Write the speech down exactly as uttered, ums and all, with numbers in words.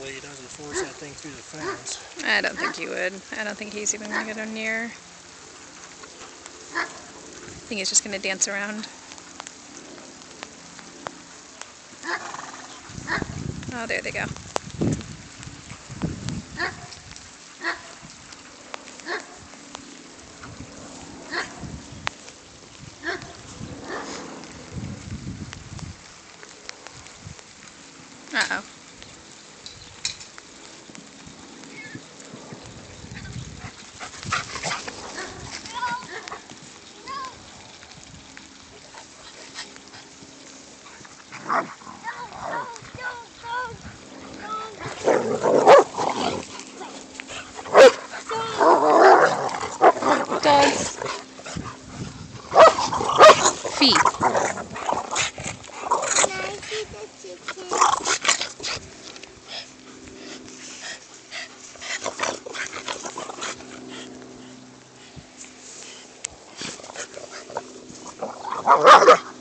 way he doesn't force that thing through the fence. I don't think he would. I don't think he's even going to get near. I think he's just going to dance around. Oh, there they go. Uh-oh. Dogs. Feet. Wow.